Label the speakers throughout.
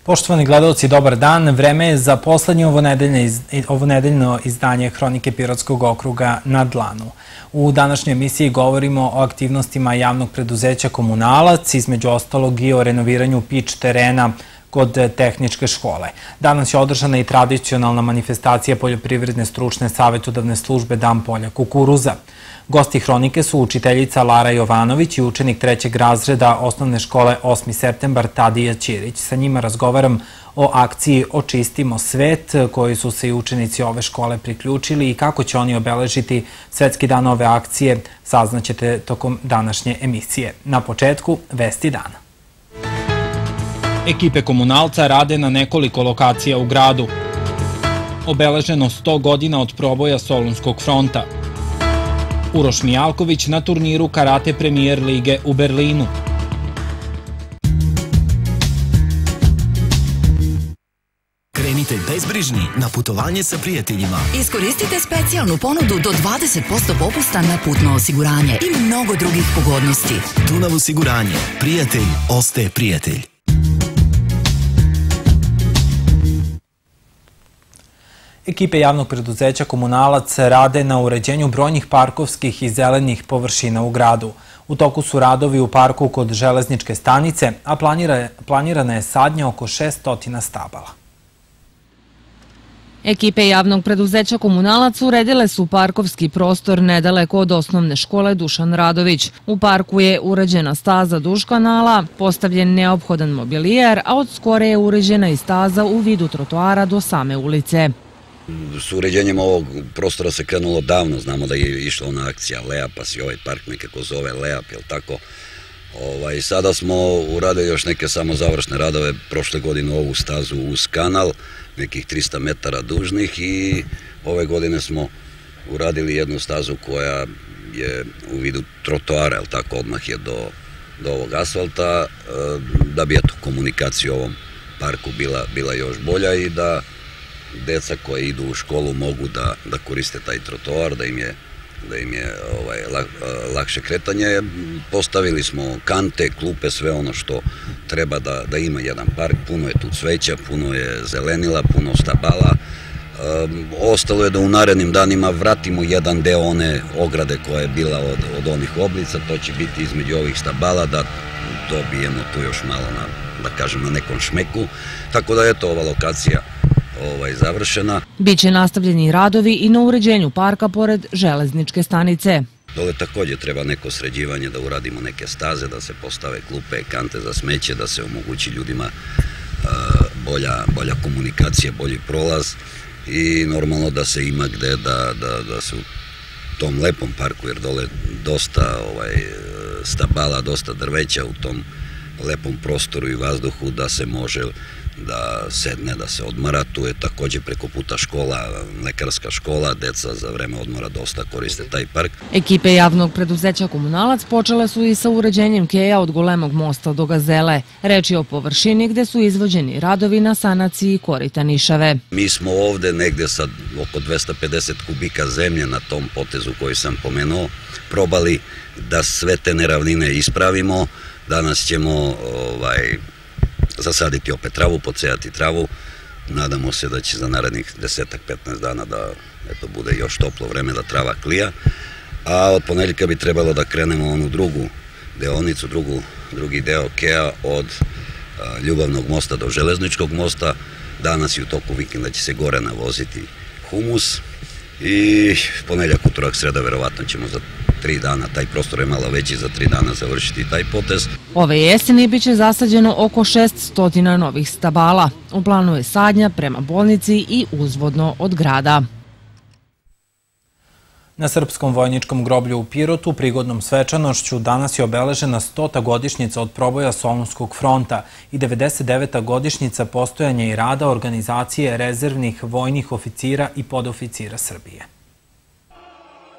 Speaker 1: Poštovani gledalci, dobar dan. Vreme je za poslednje ovonedeljno izdanje Hronike Pirotskog okruga na dlanu. U današnjoj emisiji govorimo o aktivnostima javnog preduzeća Komunalac, između ostalog i o renoviranju pič terena kod tehničke škole. Danas je održana i tradicionalna manifestacija Poljoprivredne stručne savetodavne službe Dan polja kukuruza. Gosti Hronike su učiteljica Lara Jovanović i učenik 3. razreda osnovne škole 8. septembar Tadija Ćirić. Sa njima razgovaram o akciji Očistimo svet, koji su se i učenici ove škole priključili i kako će oni obeležiti Svetski dan ove akcije, saznaćete tokom današnje emisije. Na početku, vesti dana. Ekipe Komunalca rade na nekoliko lokacija u gradu. Obeleženo 100 godina od proboja Solunskog fronta. Uroš Mijalković na turniru Karate Premier lige u Berlinu.
Speaker 2: Krenite bezbrižni na putovanje sa prijateljima.
Speaker 3: Iskoristite specijalnu ponudu do 20% popusta na putno osiguranje i mnogo drugih pogodnosti.
Speaker 2: Dunav osiguranje. Prijatelj ostaje prijatelj.
Speaker 1: Ekipe javnog preduzeća Komunalac rade na uređenju brojnih parkovskih i zelenih površina u gradu. U toku su radovi u parku kod železničke stanice, a planirana je sadnja oko 600 stabala.
Speaker 4: Ekipe javnog preduzeća Komunalac uredile su parkovski prostor nedaleko od osnovne škole Dušan Radović. U parku je urađena staza duž kanala, postavljen neophodan mobilijer, a od skore je uređena i staza u vidu trotoara do same ulice.
Speaker 5: S uređenjem ovog prostora se krenulo davno, znamo da je išla ona akcija LEAP, pa se ovaj park nekako zove LEAP, jel tako? Sada smo uradili još neke samo završne radove, prošle godine ovu stazu uz kanal, nekih 300 metara dužnih, i ove godine smo uradili jednu stazu koja je u vidu trotoara, jel tako, odmah je do ovog asfalta, da bi komunikacija u ovom parku bila još bolja i da deca koje idu u školu mogu da koriste taj trotoar, da im je lakše kretanje. Postavili smo kante, klupe, sve ono što treba da ima jedan park. Puno je tu cveća, puno je zelenila, puno stabala. Ostalo je da u narednim danima vratimo jedan deo one ograde koja je bila od onih oblica. To će biti između ovih stabala, da dobijemo tu još malo na nekom šmeku. Tako da je to ova lokacija završena.
Speaker 4: Biće nastavljeni radovi i na uređenju parka pored železničke stanice.
Speaker 5: Dole također treba neko sređivanje, da uradimo neke staze, da se postave klupe, kante za smeće, da se omogući ljudima bolja komunikacija, bolji prolaz i normalno da se ima gde da se u tom lepom parku, jer dole dosta stabala, dosta drveća, u tom lepom prostoru i vazduhu, da se može da sedne, da se odmara. Tu je također preko puta škola, lekarska škola, deca za vreme odmora dosta koriste taj park.
Speaker 4: Ekipe javnog preduzeća Komunalac počele su i sa uređenjem keja od Golemog mosta do Gazele. Reč je o površini gde su izvođeni radovi na sanaciji korita Nišave.
Speaker 5: Mi smo ovde negde sa oko 250 kubika zemlje na tom potezu koji sam pomenuo, probali da sve te neravnine ispravimo. Danas ćemo zasaditi opet travu, podsejati travu. Nadamo se da će za narednih 10-15 dana da bude još toplo vreme, da trava klija. A od ponedeljka bi trebalo da krenemo onu drugu deonicu, drugi deo keja od Ljubavnog mosta do Železničkog mosta. Danas i u toku vikenda će se gore navoziti humus i ponedeljak, utorak, sreda, verovatno ćemo za 3 dana, taj prostor je malo veći, za 3 dana završiti taj potez.
Speaker 4: Ove jeseni biće zasađeno oko 600 novih stabala. U planu je sadnja prema bolnici i uzvodno od grada.
Speaker 1: Na Srpskom vojničkom groblju u Pirotu prigodnom svečanošću danas je obeležena 100. godišnjica od proboja Solunskog fronta i 99. godišnjica postojanja i rada Organizacije rezervnih vojnih oficira i podoficira Srbije.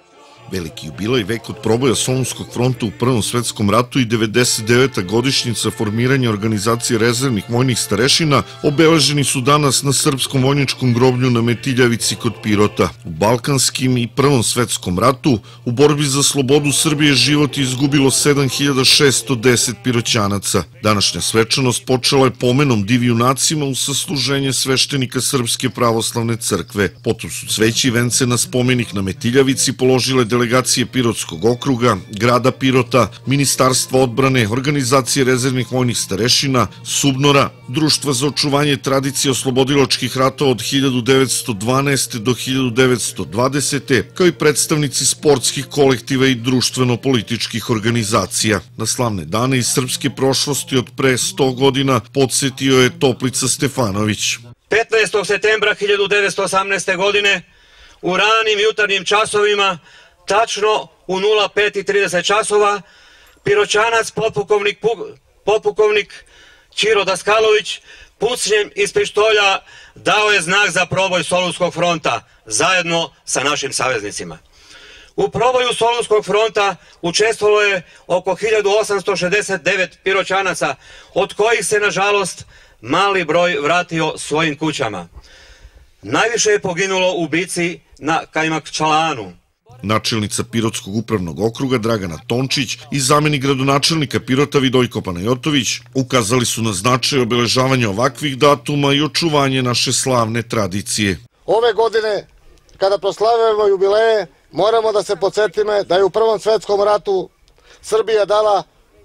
Speaker 6: Veliki jubilej vek od proboja Solunskog fronta u Prvom svetskom ratu i 99. godišnjica formiranja organizacije rezervnih vojnih starešina obeleženi su danas na Srpskom vojničkom groblju na Metiljavici kod Pirota. U Balkanskim i Prvom svetskom ratu u borbi za slobodu Srbije život je izgubilo 7610 Piroćanaca. Današnja svečanost počela je pomenom div junacima u sasluženje sveštenika Srpske pravoslavne crkve. Potom su cveće i vence na spomenik na Metiljavici položile delegacije Pirotskog okruga, grada Pirota, Ministarstva odbrane, organizacije rezervnih vojnih starešina, Subnora, Društva za očuvanje tradicije oslobodilačkih ratova od 1912. do 1920. kao i predstavnici sportskih kolektiva i društveno-političkih organizacija. Na slavne dane iz srpske prošlosti od pre 100 godina podsjetio je Toplica Stefanović.
Speaker 7: 15. septembra 1918. godine u ranim jutarnjim časovima, tačno u 05:30 časova, Piroćanac popukovnik Ćiro Daskalović pucnjem iz pištolja dao je znak za proboj Solunskog fronta zajedno sa našim saveznicima. U proboju Solunskog fronta učestvovalo je oko 1869 Piroćanaca, od kojih se, nažalost, mali broj vratio svojim kućama. Najviše je poginulo u bici na Kajmakčalanu.
Speaker 6: Načelnica Pirotskog upravnog okruga Dragana Tončić i zamenik gradonačelnika Pirota Vidojko Panajotović ukazali su na značaj obeležavanja ovakvih datuma i očuvanje naše slavne tradicije.
Speaker 8: Ove godine, kada proslavljamo jubileje, moramo da se podsjetimo da je u Prvom svetskom ratu Srbija dala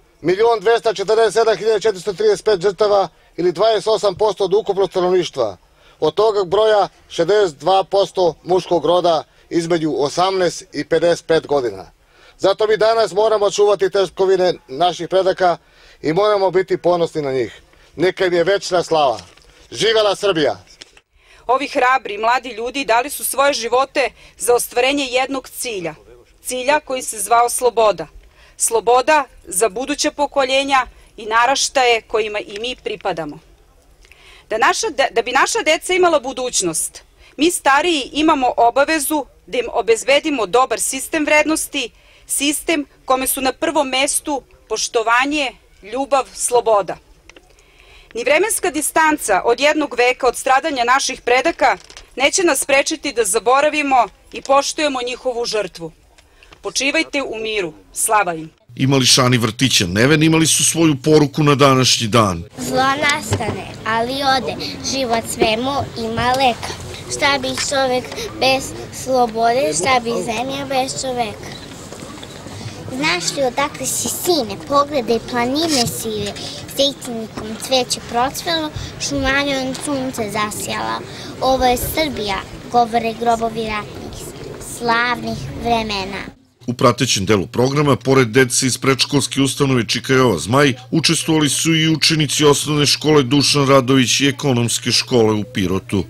Speaker 8: 1.247.435 žrtava ili 28% od ukupnog stanovništva. Od toga broja 62% muškog roda između 18 i 55 godina. Zato mi danas moramo čuvati tekovine naših predaka i moramo biti ponosni na njih. Neka im je večna slava. Živela Srbija!
Speaker 9: Ovi hrabri mladi ljudi dali su svoje živote za ostvarenje jednog cilja. Cilja koji se zvao sloboda. Sloboda za buduća pokoljenja i naraštaje kojima i mi pripadamo. Da bi naša deca imala budućnost, mi stariji imamo obavezu da im obezbedimo dobar sistem vrednosti, sistem kome su na prvom mestu poštovanje, ljubav, sloboda. Ni vremenska distanca od jednog veka od stradanja naših predaka neće nas sprečiti da zaboravimo i poštujemo njihovu žrtvu. Počivajte u miru. Slava im!
Speaker 6: I mališani vrtića Neven imali su svoju poruku na današnji dan.
Speaker 10: Zlo nastane, ali ode. Život svemu ima leka. Šta bi čovek bez slobode, šta bi zemlja bez čoveka? Znaš li odakle si, sine? Pogledaj planine sive, zejtinikom cveće procvelo, šumanjom sunce zasjala. Ovo je Srbija, govore grobovi ratnih, slavnih vremena.
Speaker 6: U pratećem delu programa, pored dece iz predškolske ustanove Čikajova Zmaj, učestvovali su i učenici osnovne škole Dušan Radović i ekonomske škole u Pirotu.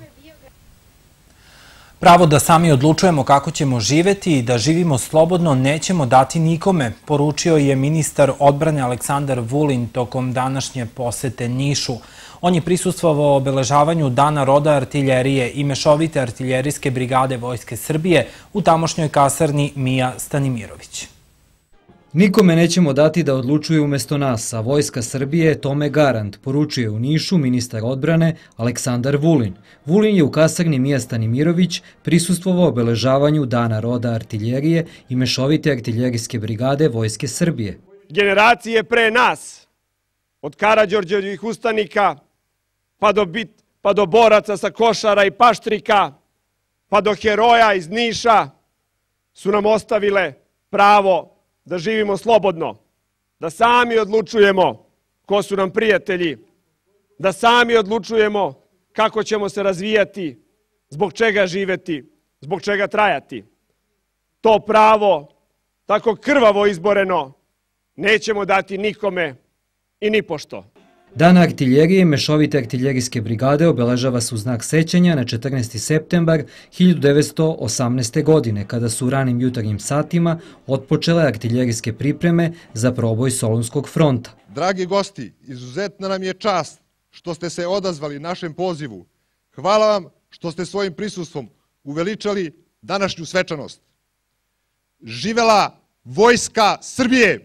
Speaker 1: Pravo da sami odlučujemo kako ćemo živeti i da živimo slobodno nećemo dati nikome, poručio je ministar odbrane Aleksandar Vulin tokom današnje posete Nišu. On je prisustvovao obeležavanju Dana roda artiljerije i mešovite artiljerijske brigade Vojske Srbije u tamošnjoj kasarni Mija Stanimirović.
Speaker 11: Nikome nećemo dati da odlučuje umesto nas, a Vojska Srbije je tome garant, poručuje u Nišu ministar odbrane Aleksandar Vulin. Vulin je u kasarni Mija Stanimirović prisustvovao obeležavanju Dana roda artiljerije i mešovite artiljerijske brigade Vojske Srbije.
Speaker 12: Generacije pre nas, od Karađorđevih ustanika, pa do boraca sa Košara i Paštrika, pa do heroja iz Niša, su nam ostavile pravo da živimo slobodno, da sami odlučujemo ko su nam prijatelji, da sami odlučujemo kako ćemo se razvijati, zbog čega živeti, zbog čega trajati. To pravo, tako krvavo izboreno, nećemo dati nikome i nipošto.
Speaker 11: Dan artiljerije i mešovite artiljerijske brigade obeležava se u znak sećanja na 14. septembar 1918. godine, kada su u ranim jutarnjim satima otpočele artiljerijske pripreme za proboj Solunskog fronta.
Speaker 13: Dragi gosti, izuzetna nam je čast što ste se odazvali našem pozivu. Hvala vam što ste svojim prisustvom uveličali današnju svečanost. Živela Vojska Srbije!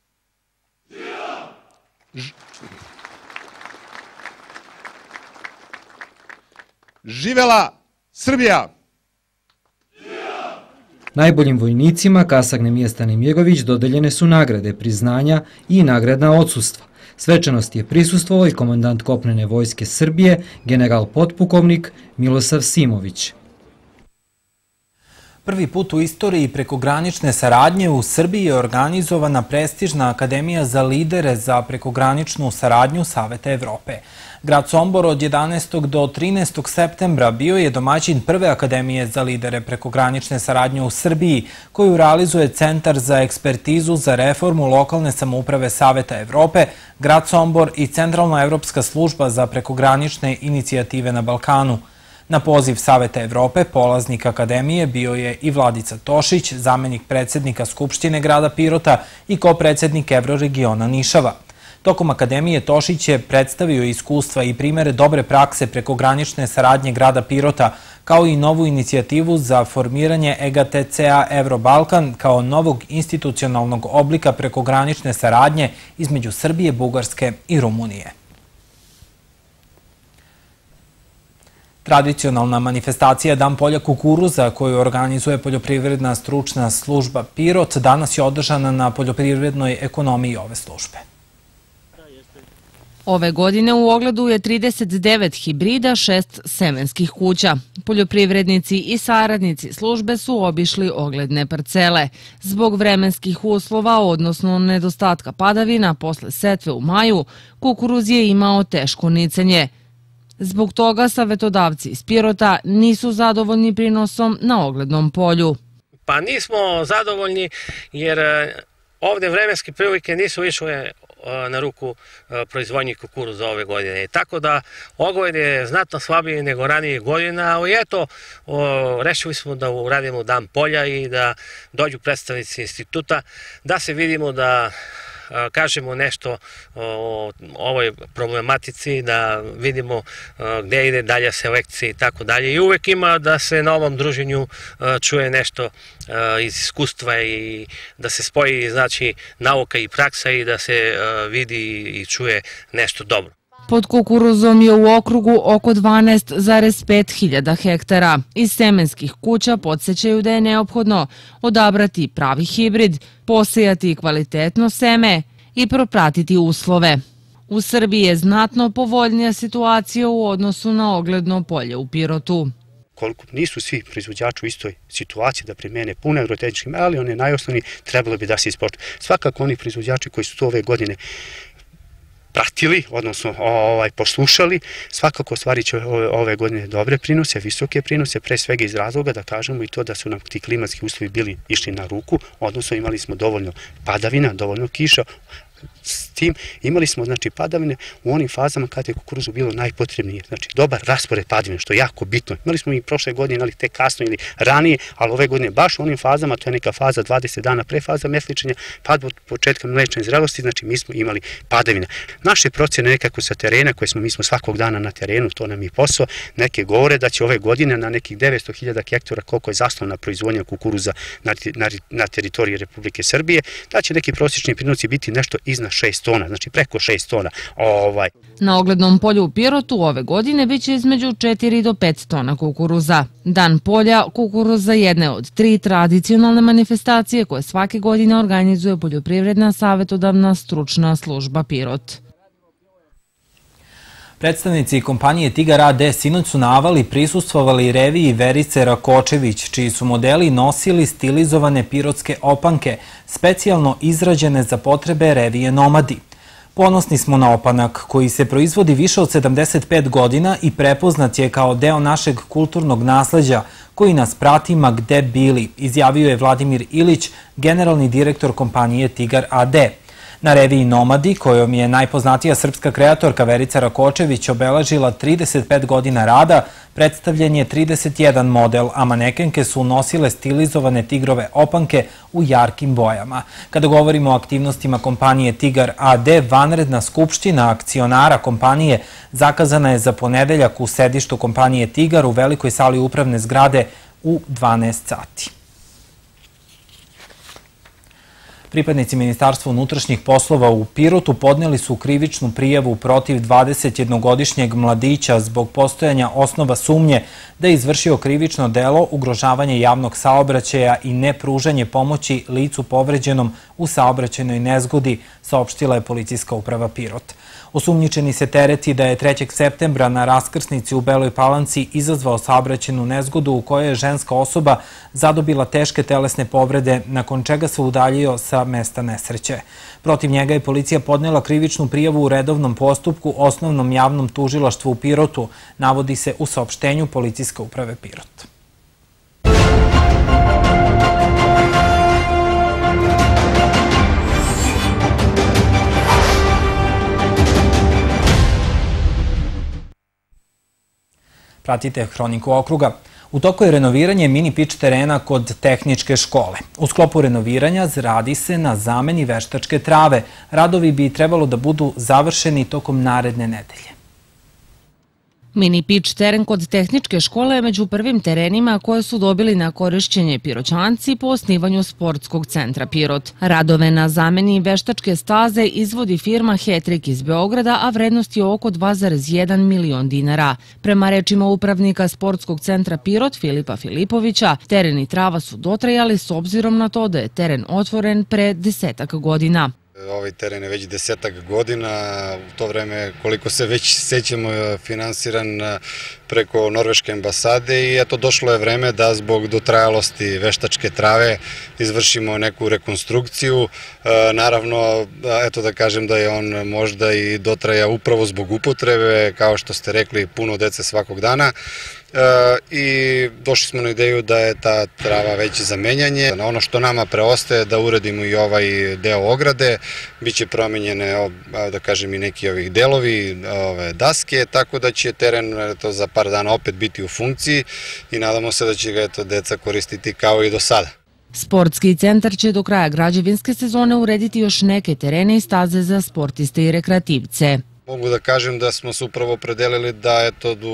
Speaker 13: Živela Srbija!
Speaker 11: Najboljim vojnicima kasarne Mije Stanimirović dodeljene su nagrade, priznanja i nagradna odsustva. Svečanosti je prisustvovao i komandant kopnene vojske Srbije, general potpukovnik Milosav Simović.
Speaker 1: Prvi put u istoriji prekogranične saradnje u Srbiji je organizovana prestižna Akademija za lidere za prekograničnu saradnju Saveta Evrope. Grad Sombor od 11. do 13. septembra bio je domaćin prve Akademije za lidere prekogranične saradnje u Srbiji, koju realizuje Centar za ekspertizu za reformu lokalne samouprave Saveta Evrope, Grad Sombor i Centralno-evropska služba za prekogranične inicijative na Balkanu. Na poziv Saveta Evrope polaznik Akademije bio je i Vladica Tošić, zamenik predsjednika Skupštine grada Pirota i kopredsjednik Evroregiona Nišava. Tokom Akademije Tošić je predstavio iskustva i primere dobre prakse prekogranične saradnje grada Pirota, kao i novu inicijativu za formiranje EGTCA Evrobalkan kao novog institucionalnog oblika prekogranične saradnje između Srbije, Bugarske i Rumunije. Tradicionalna manifestacija Dan polja kukuruza koju organizuje Poljoprivredna stručna služba Pirot danas je održana na poljoprivrednoj ekonomiji ove službe.
Speaker 4: Ove godine u ogledu je 39 hibrida, 6 semenskih kuća. Poljoprivrednici i saradnici službe su obišli ogledne parcele. Zbog vremenskih uslova, odnosno nedostatka padavina posle setve u maju, kukuruz je imao teško nicanje. Zbog toga savetodavci iz Pirota nisu zadovoljni prinosom na oglednom polju.
Speaker 14: Pa nismo zadovoljni jer ovdje vremenske prilike nisu išle na ruku proizvodnji kukuruza ove godine. Tako da ogled je znatno slabiji nego ranije godina, ali eto, rešili smo da uradimo Dan polja i da dođu predstavnici instituta, da se vidimo da kažemo nešto o ovoj problematici, da vidimo gde ide dalja selekcija i tako dalje. I uvek ima da se na ovom druženju čuje nešto iz iskustva i da se spoji znači nauka i praksa i da se vidi i čuje nešto dobro.
Speaker 4: Pod kukuruzom je u okrugu oko 12,5 hiljada hektara. Iz semenskih kuća podsjećaju da je neophodno odabrati pravi hibrid, posejati kvalitetno seme i propratiti uslove. U Srbiji je znatno povoljnija situacija u odnosu na ogledno polje u Pirotu.
Speaker 15: Koliko nisu svi proizvođači u istoj situaciji da primene pune agrotehničke mere, ali one najosnovnije trebalo bi da se ispoštuju. Svakako oni proizvođači koji su to ove godine pratili, odnosno poslušali, svakako stvari će ove godine dobre prinose, visoke prinose, pre svega iz razloga da kažemo i to da su nam ti klimatski uslovi bili išli na ruku, odnosno imali smo dovoljno padavina, dovoljno kiša, s tim imali smo znači padavine u onim fazama kada je kukuruzu bilo najpotrebnije, znači dobar raspored padavine, što je jako bitno. Imali smo i prošle godine, ali te kasno ili ranije, ali ove godine baš u onim fazama, to je neka faza 20 dana pre faza mesličenja, pad od početka mlečne zrelosti, znači mi smo imali padavine. Naše procjene nekako sa terena, koje mi smo svakog dana na terenu, to nam je posao, neke govore da će ove godine na nekih 900.000 hektara, koliko je zasnovna proizvodnja kukuruza na teritoriji Republike Srbije, da će neki prosječni prinosi biti nešto iznad 6 tona, znači preko 6 tona.
Speaker 4: Na oglednom polju u Pirotu ove godine biće između 4 do 5 tona kukuruza. Dan polja kukuruza jedne od 3 tradicionalne manifestacije koje svake godine organizuje Poljoprivredna savetodavna stručna služba Pirot.
Speaker 1: Predstavnici kompanije Tigar AD sinoć su na Avali prisustvovali reviji Verice Rakočević, čiji su modeli nosili stilizovane pirotske opanke, specijalno izrađene za potrebe revije Nomadi. Ponosni smo na opanak, koji se proizvodi više od 75 godina i prepoznat je kao deo našeg kulturnog nasleđa, koji nas prati ma gde bili, izjavio je Vladimir Ilić, generalni direktor kompanije Tigar AD. Na reviji Nomadi, kojom je najpoznatija srpska kreatorka Verica Rakočević obeležila 35 godina rada, predstavljen je 31 model, a manekenke su nosile stilizovane tigrove opanke u jarkim bojama. Kada govorimo o aktivnostima kompanije Tigar AD, vanredna skupština akcionara kompanije zakazana je za ponedeljak u sedištu kompanije Tigar u velikoj sali upravne zgrade u 12 sati. Pripadnici Ministarstva unutrašnjih poslova u Pirotu podneli su krivičnu prijavu protiv 21-godišnjeg mladića zbog postojanja osnova sumnje da je izvršio krivično delo ugrožavanje javnog saobraćaja i nepružanje pomoći licu povređenom u saobraćajnoj nezgodi, saopštila je Policijska uprava Pirot. Osumnjičeni se tereti da je 3. septembra na raskrsnici u Beloj Palanci izazvao saobraćajnu nezgodu u kojoj je ženska osoba zadobila teške telesne povrede, nakon čega se udaljio sa mesta nesreće. Protiv njega je policija podnela krivičnu prijavu u redovnom postupku Osnovnom javnom tužilaštvu u Pirotu, navodi se u saopštenju Policijske uprave Pirot. Pratite Hroniku okruga. U toku je renoviranje mini pič terena kod tehničke škole. U sklopu renoviranja radi se na zameni veštačke trave. Radovi bi trebalo da budu završeni tokom naredne nedelje.
Speaker 4: Mini pič teren kod tehničke škole je među prvim terenima koje su dobili na korišćenje Piroćanci po osnivanju Sportskog centra Pirot. Radove na zameni veštačke staze izvodi firma Hetrik iz Beograda, a vrednost je oko 2,1 milion dinara. Prema rečima upravnika Sportskog centra Pirot Filipa Filipovića, teren i trava su dotrajali s obzirom na to da je teren otvoren pre 10 godina.
Speaker 16: Ovaj teren je već 10 godina, u to vreme koliko se već sećamo finansiran preko Norveške ambasade i eto došlo je vreme da zbog dotrajalosti veštačke trave izvršimo neku rekonstrukciju. Naravno, eto da kažem da je on možda i dotraja upravo zbog upotrebe, kao što ste rekli, puno dece svakog dana. I došli smo na ideju da je ta trava već za menjanje. Ono što nama preostaje da uradimo i ovaj deo ograde, bit će promenjene, da kažem, i neki ovih delovi, daske, tako da će teren za par dana opet biti u funkciji i nadamo se da će ga deca koristiti kao i do sada.
Speaker 4: Sportski centar će do kraja građevinske sezone urediti još neke terene i staze za sportiste i rekreativce.
Speaker 16: Mogu da kažem da smo se upravo opredelili da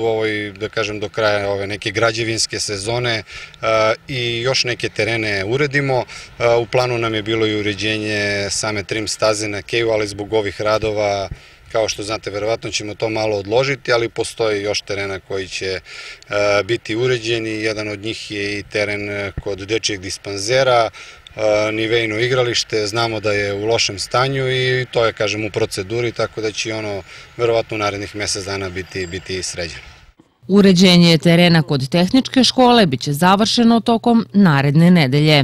Speaker 16: do kraja ove neke građevinske sezone i još neke terene uredimo. U planu nam je bilo i uređenje same trim staze na Keju, ali zbog ovih radova, kao što znate, verovatno ćemo to malo odložiti, ali postoji još terena koji će biti uređeni. Jedan od njih je i teren kod dečijeg dispanzera, nivejno igralište, znamo da je u lošem stanju i to je, kažem, u proceduri, tako da će ono verovatno u narednih mesec dana biti sređeno.
Speaker 4: Uređenje terena kod tehničke škole biće završeno tokom naredne nedelje.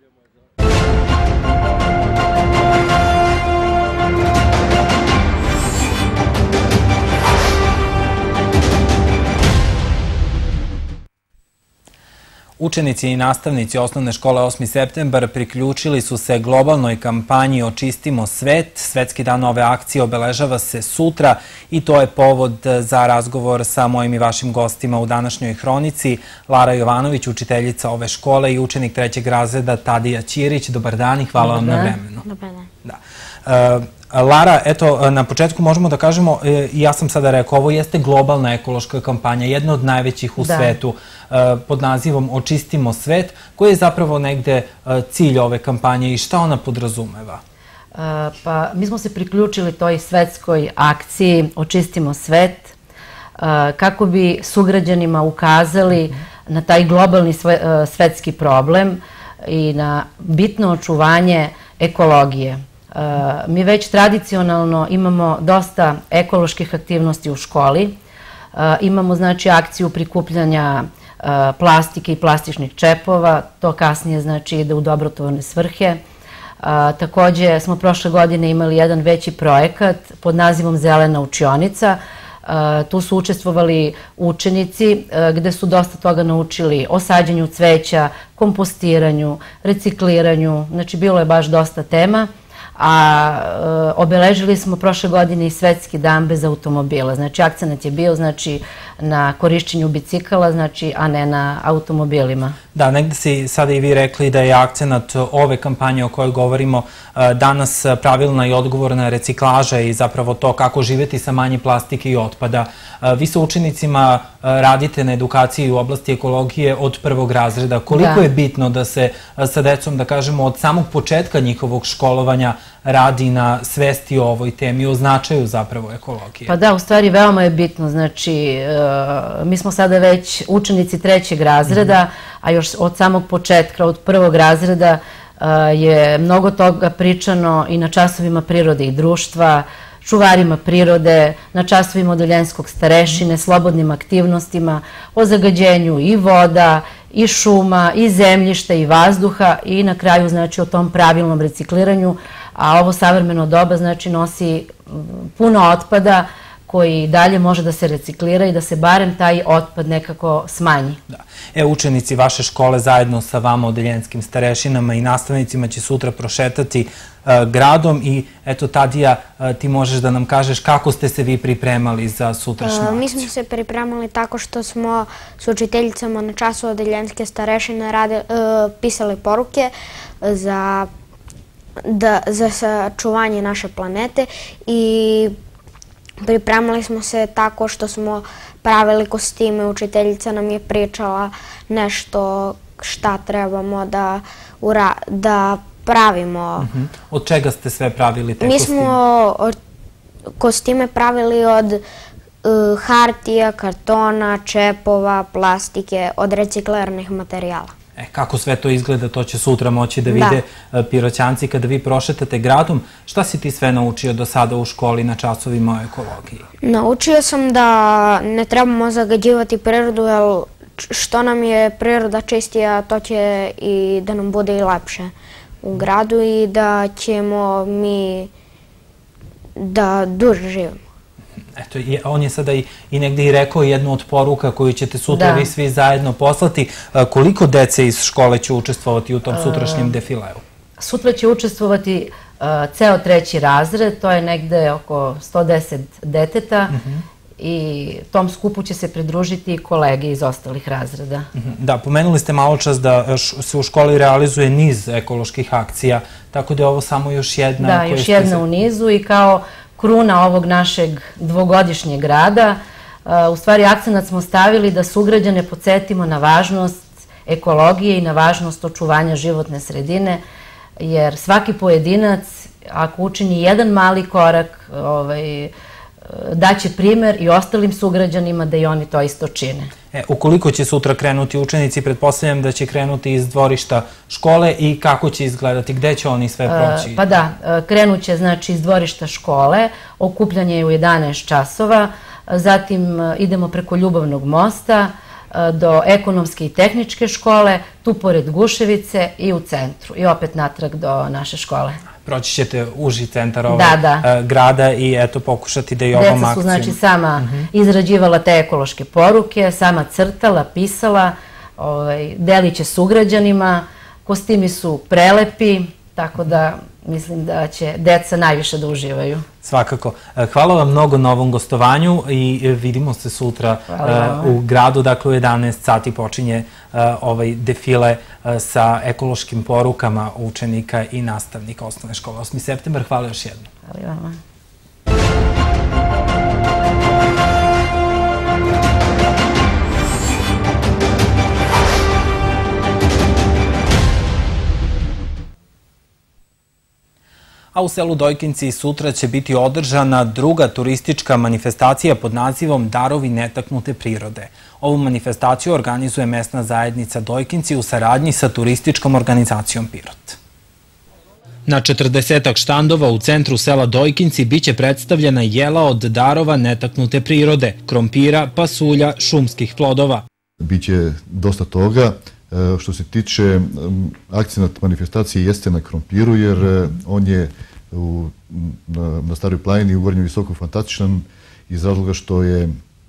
Speaker 1: Učenici i nastavnici osnovne škole 8. septembar priključili su se globalnoj kampanji Očistimo svet. Svetski dan ove akcije obeležava se sutra i to je povod za razgovor sa mojim i vašim gostima u današnjoj hronici. Lara Jovanović, učiteljica ove škole, i učenik 3. razreda Tadija Ćirić. Dobar dan i hvala vam na vremenu.
Speaker 17: Dobar dan.
Speaker 1: Lara, eto, na početku možemo da kažemo, ja sam sada rekao, ovo jeste globalna ekološka kampanja, jedna od najvećih u svetu, pod nazivom Očistimo svet. Koji je zapravo negde cilj ove kampanje i šta ona podrazumeva?
Speaker 17: Pa, mi smo se priključili toj svetskoj akciji Očistimo svet kako bi sugrađanima ukazali na taj globalni svetski problem i na bitno očuvanje ekologije. Mi već tradicionalno imamo dosta ekoloških aktivnosti u školi. Imamo, znači, akciju prikupljanja plastike i plastičnih čepova. To kasnije, znači, ide u dobrotvorne svrhe. Takođe smo prošle godine imali jedan veći projekat pod nazivom Zelena učionica. Tu su učestvovali učenici gde su dosta toga naučili o sađenju cveća, kompostiranju, recikliranju. Znači, bilo je baš dosta tema. a obeležili smo prošle godine i Svetski dan bez automobila. Znači, akcenat je bio na korišćenju bicikala, a ne na automobilima.
Speaker 1: Da, negde si sada i vi rekli da je akcenat ove kampanje o kojoj govorimo danas pravilna i odgovorna reciklaža i zapravo to kako živeti sa manje plastike i otpada. Vi sa učenicima radite na edukaciji u oblasti ekologije od prvog razreda. Koliko je bitno da se sa decom, da kažemo, od samog početka njihovog školovanja radi na svesti o ovoj temi, o značaju zapravo ekologije? Pa
Speaker 17: da, u stvari veoma je bitno. Znači, mi smo sada već učenici 3. razreda, a još od samog početka, od 1. razreda je mnogo toga pričano i na časovima prirode i društva, čuvarima prirode, na časovima odeljenskog starešine, slobodnim aktivnostima, o zagađenju i voda, i šuma, i zemljišta, i vazduha i na kraju, znači, o tom pravilnom recikliranju, a ovo savremeno doba, znači, nosi puno otpada koji dalje može da se reciklira i da se barem taj otpad nekako smanji.
Speaker 1: Učenici vaše škole zajedno sa vama, odeljenskim starešinama i nastavnicima, će sutra prošetati gradom i eto, Tadija, ti možeš da nam kažeš kako ste se vi pripremali za sutrašnju akciju?
Speaker 18: Mi smo se pripremali tako što smo s učiteljicama na času odeljenske starešine pisali poruke za sačuvanje naše planete i pripremali smo se tako što smo pravili kostime, učiteljica nam je pričala nešto šta trebamo da pravimo.
Speaker 1: Od čega ste sve pravili te kostime?
Speaker 18: Mi smo kostime pravili od hartija, kartona, čepova, plastike, od reciklarnih materijala.
Speaker 1: Kako sve to izgleda, to će sutra moći da vide Piroćanci kada vi prošetate gradom. Šta si ti sve naučio do sada u školi na časovima o ekologiji?
Speaker 18: Naučio sam da ne trebamo zagađivati prirodu, jer što nam je priroda čistija, to će i da nam bude i lepše u gradu i da ćemo mi da duže živimo.
Speaker 1: Eto, on je sada i negde i rekao jednu od poruka koju ćete sutra vi svi zajedno poslati. Koliko dece iz škole će učestvovati u tom sutrašnjem defileu?
Speaker 17: Sutra će učestvovati ceo 3. razred, to je negde oko 110 deteta i tom skupu će se pridružiti i kolege iz ostalih razreda.
Speaker 1: Da, pomenuli ste malo čas da se u školi realizuje niz ekoloških akcija, tako da je ovo samo još jedna.
Speaker 17: Da, još jedna u nizu i kao kruna ovog našeg dvogodišnjeg rada. U stvari, akcenat smo stavili da sugrađane podsjetimo na važnost ekologije i na važnost očuvanja životne sredine, jer svaki pojedinac, ako učini jedan mali korak, daće primer i ostalim sugrađanima da i oni to isto čine.
Speaker 1: Ukoliko će sutra krenuti učenici, pretpostavljam da će krenuti iz dvorišta škole i kako će izgledati, gde će oni sve proći?
Speaker 17: Pa da, krenut će znači iz dvorišta škole, okupljanje je u 11 časova, zatim idemo preko Ljubavnog mosta do ekonomske i tehničke škole, tu pored Guševice i u centru i opet natrag do naše škole.
Speaker 1: Proći ćete uži centar grada i eto pokušati da i ovom akcijom...
Speaker 17: Deca su znači sama izrađivala te ekološke poruke, sama crtala, pisala, delit će sugrađanima, kostimi su prelepi, tako da mislim da će deca najviše da uživaju.
Speaker 1: Svakako. Hvala vam mnogo na ovom gostovanju i vidimo se sutra u gradu. Dakle, u 11 sati počinje ovaj defile sa ekološkim porukama učenika i nastavnika osnovne škole. 8. septembar. Hvala još jednom.
Speaker 17: Hvala vama.
Speaker 1: A u selu Dojkinci sutra će biti održana druga turistička manifestacija pod nazivom Darovi netaknute prirode. Ovu manifestaciju organizuje mesna zajednica Dojkinci u saradnji sa turističkom organizacijom Pirot. Na 40-ak štandova u centru sela Dojkinci biće predstavljena jela od darova netaknute prirode, krompira, pasulja, šumskih plodova.
Speaker 19: Biće dosta toga. Što se tiče akcenat manifestacije jeste na krompiru, jer on je na Staroj planini u Gornjem Visoku fantastičan iz razloga što je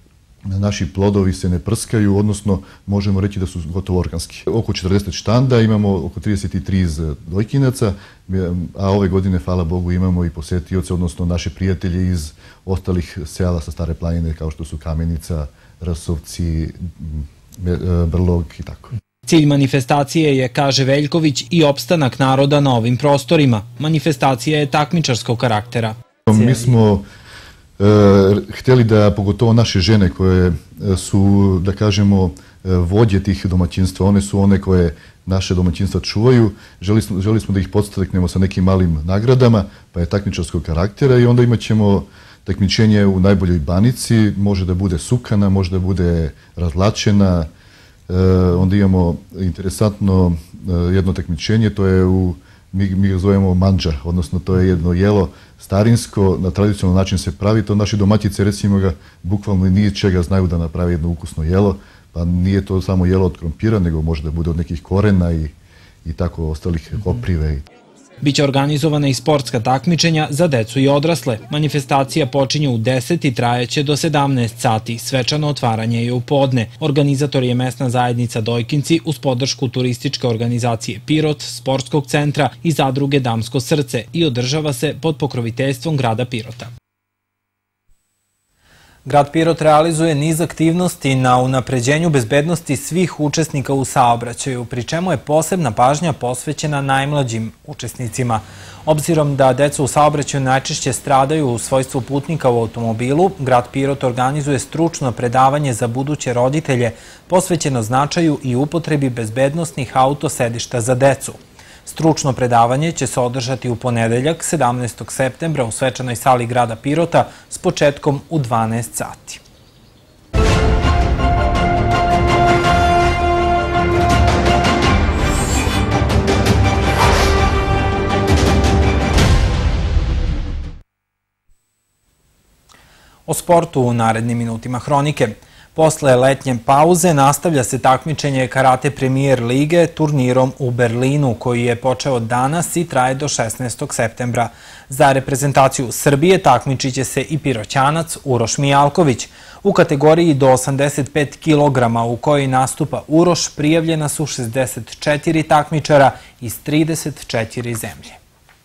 Speaker 19: naši plodovi se ne prskaju, odnosno možemo reći da su gotovo organski. Oko 40 štanda, imamo oko 33 iz dojkinaca, a ove godine, hvala Bogu, imamo i posetioce, odnosno naše prijatelje iz ostalih sela sa Stare planine, kao što su Kamenica, Rasovci, Brlog i tako.
Speaker 1: Cilj manifestacije je, kaže Veljković, i opstanak naroda na ovim prostorima. Manifestacija je takmičarskog karaktera.
Speaker 19: Mi smo htjeli da, pogotovo naše žene koje su, da kažemo, vođe tih domaćinstva, one su one koje naše domaćinstva čuvaju, želi smo da ih podstaknemo sa nekim malim nagradama, pa je takmičarskog karaktera i onda imat ćemo takmičenje u najboljoj banici, može da bude sukana, može da bude razlačena, onda imamo interesantno jedno takmičenje, to je mi ga zovemo mandža, odnosno to je jedno jelo starinsko, na tradicionalni način se pravi, to naši domaćice recimo ga bukvalno nije čega znaju da napravi jedno ukusno jelo, pa nije to samo jelo od krompira, nego može da bude od nekih korena i tako ostalih koprive.
Speaker 1: Biće organizovana i sportska takmičenja za decu i odrasle. Manifestacija počinje u 10 i trajeće do 17 sati. Svečano otvaranje je u podne. Organizator je mesna zajednica Dojkinci uz podršku turističke organizacije Pirot, sportskog centra i zadruge Damsko srce i održava se pod pokroviteljstvom grada Pirota. Grad Pirot realizuje niz aktivnosti na unapređenju bezbednosti svih učesnika u saobraćaju, pri čemu je posebna pažnja posvećena najmlađim učesnicima. Obzirom da deca u saobraćaju najčešće stradaju u svojstvu putnika u automobilu, grad Pirot organizuje stručno predavanje za buduće roditelje posvećeno značaju i upotrebi bezbednosnih autosedišta za decu. Stručno predavanje će se održati u ponedeljak 17. septembra u svečanoj sali grada Pirota s početkom u 12 sati. O sportu u narednim minutima hronike. Posle letnje pauze nastavlja se takmičenje Karate Premier lige turnirom u Berlinu, koji je počeo danas i traje do 16. septembra. Za reprezentaciju Srbije takmičit će se i Piroćanac Uroš Mijalković. U kategoriji do 85 kg u kojoj nastupa Uroš prijavljena su 64 takmičara iz 34 zemlje.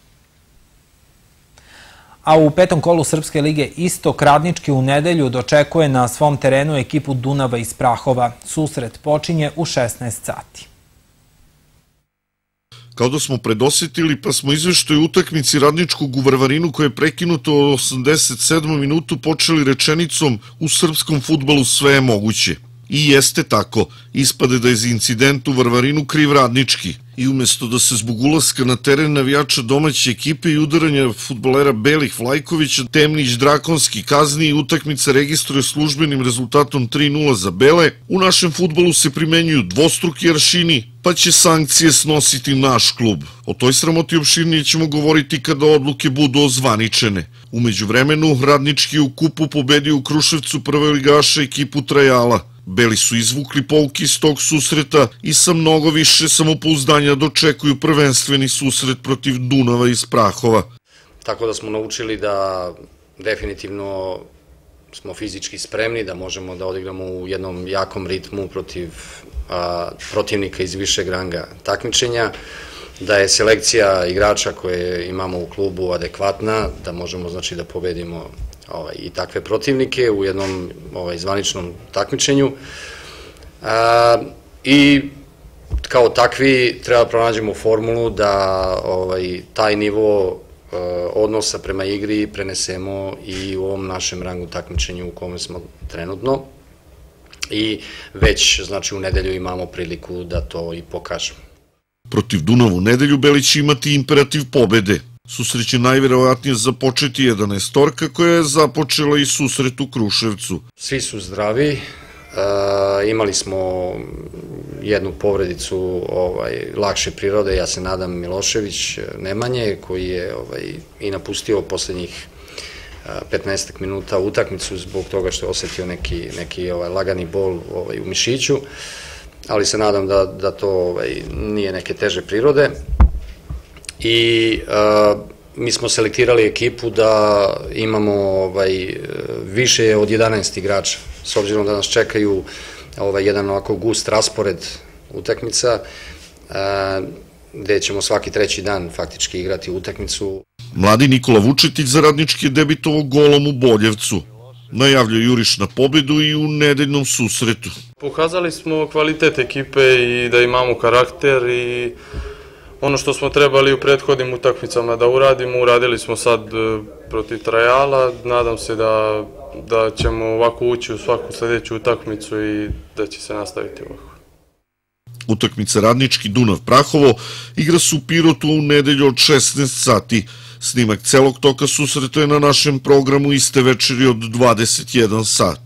Speaker 1: A u petom kolu Srpske lige Istok Radnički u nedelju dočekuje na svom terenu ekipu Dunava iz Prahova. Susret počinje u 16 sati.
Speaker 6: Kao da smo predosetili, pa smo izveštoj utakmici Radničkog u Varvarinu koje je prekinuto u 87. minutu počeli rečenicom u srpskom fudbalu sve je moguće. I jeste tako, ispade da je za incident u Varvarinu kriv Radnički. I umjesto da se zbog ulaska na teren navijača domaće ekipe i udaranja fudbalera Belih Vlajkovića Temnić drakonski kazni i utakmica registruje službenim rezultatom 3:0 za Bele, u našem fudbalu se primenjuju dvostruki aršini, pa će sankcije snositi naš klub. O toj sramoti opširnije ćemo govoriti kada odluke budu ozvaničene. Umeđu vremenu, Radnički u kupu pobedio u Kruševcu prvoligaša ekipu Trajala. Beli su izvukli pouke iz tog susreta i sa mnogo više samopouzdanja dočekuju prvenstveni susret protiv Dunava iz Prahova.
Speaker 20: Tako da smo naučili da definitivno smo fizički spremni, da možemo da odigramo u jednom jakom ritmu protiv protivnika iz višeg ranga takmičenja, da je selekcija igrača koje imamo u klubu adekvatna, da možemo znači da pobedimo i takve protivnike u jednom zvaničnom takmičenju i kao takvi treba pronađemo formulu da taj nivo odnosa prema igri prenesemo i u ovom našem rangu takmičenju u kome smo trenutno i već znači u nedelju imamo priliku da to i pokažemo.
Speaker 6: Protiv Dunava u nedelju Beli će imati imperativ pobede. Susret će najverovatnije započeti 11-orka koja je započela i susret u Kruševcu.
Speaker 20: Svi su zdravi, imali smo jednu povredicu lakše prirode, ja se nadam Milošević Nemanje, koji je i napustio poslednjih 15 minuta utakmicu zbog toga što je osetio neki lagani bol u mišiću, ali se nadam da to nije neke teže prirode. I mi smo selektirali ekipu da imamo više od 11 igrača s obzirom da nas čekaju jedan ovako gust raspored utakmica, gde ćemo svaki treći dan faktički igrati utakmicu.
Speaker 6: Mladi Nikola Vučetić za Radnički je debitovao golom u Boljevcu. Najavljaju juriš na pobedu i u nedeljnom susretu.
Speaker 21: Pokazali smo kvalitet ekipe i da imamo karakter i ono što smo trebali u prethodnim utakmicama da uradimo, uradili smo sad protiv Trajala. Nadam se da ćemo ovako ući u svaku sljedeću utakmicu i da će se nastaviti ovako.
Speaker 6: Utakmica Radnički Dunav-Prahovo igra se u Pirotu u nedelju od 16 sati. Snimak celog toka susreta je na našem programu iste večeri od 21 sat.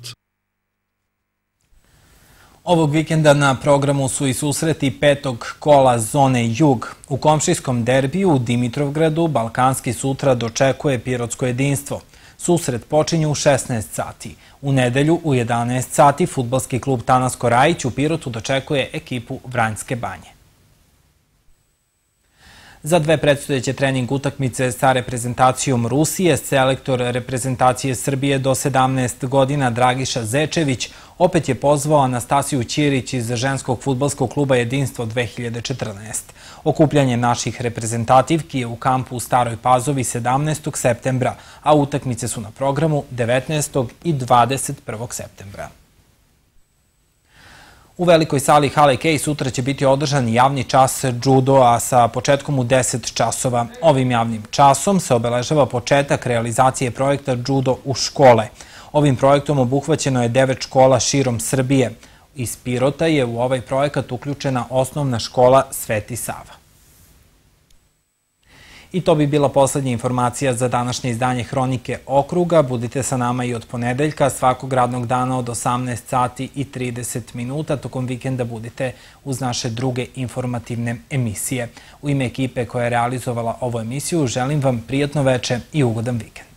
Speaker 1: Ovog vikenda na programu su i susreti petog kola zone Jug. U komšijskom derbiju u Dimitrovgradu Balkanski sutra dočekuje pirotsko jedinstvo. Susret počinje u 16 sati. U nedelju u 11 sati fudbalski klub Tanasko Rajić u Pirotu dočekuje ekipu Vranjske Banje. Za dve predstojeće trening utakmice sa reprezentacijom Rusije, selektor reprezentacije Srbije do 17 godina Dragiša Zečević opet je pozvao Anastasiju Ćirić iz ženskog fudbalskog kluba Jedinstvo 2014. Okupljanje naših reprezentativki je u kampu u Staroj Pazovi 17. septembra, a utakmice su na programu 19. i 21. septembra. U velikoj sali Hale Kej sutra će biti održan javni čas judoa sa početkom u 10 časova. Ovim javnim časom se obeležava početak realizacije projekta Judo u škole. Ovim projektom obuhvaćeno je 9 škola širom Srbije. Iz Pirota je u ovaj projekat uključena osnovna škola Sveti Sava. I to bi bila poslednja informacija za današnje izdanje Hronike okruga. Budite sa nama i od ponedeljka, svakog radnog dana od 18 sati i 30 minuta. Tokom vikenda budite uz naše druge informativne emisije. U ime ekipe koja je realizovala ovu emisiju želim vam prijatno veče i ugodan vikend.